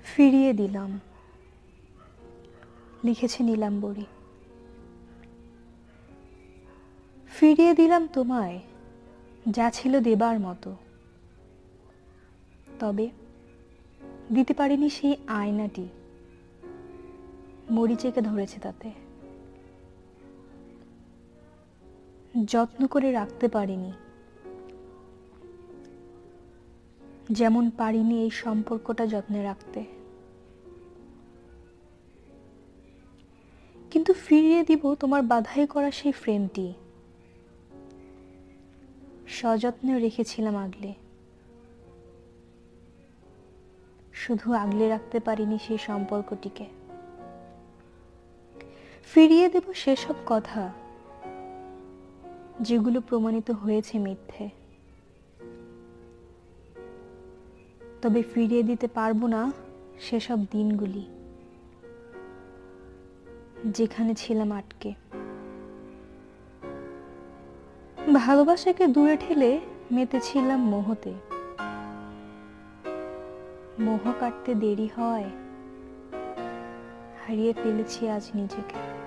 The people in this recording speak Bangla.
ফিরিয়ে দিলাম, লিখেছে নীলাম্বরী। ফিরিয়ে দিলাম তোমায়, যা ছিল দেবার মতো। তবে দিতে পারিনি সেই আয়নাটি, মরিচেকে ধরেছে তাতে। যত্ন করে রাখতে পারিনি, যেমন পারিনি এই সম্পর্কটা যত্নে রাখতে। কিন্তু ফিরিয়ে দিব তোমার বাধাই করা সেই ফ্রেমটি, সযত্নে রেখেছিলাম আগলে। শুধু আগলে রাখতে পারিনি সেই সম্পর্কটিকে। ফিরিয়ে দেব সেসব কথা যেগুলো প্রমাণিত হয়েছে মিথ্যে। তবে ফিরিয়ে দিতে পারবো না সেসব দিনগুলি, যেখানে ছিলাম আটকে। ভালোবাসাকে দূরে ঠেলে মেতেছিলাম মোহতে। মোহ কাটতে দেরি হয়, হারিয়ে ফেলেছি আজ নিজেকে।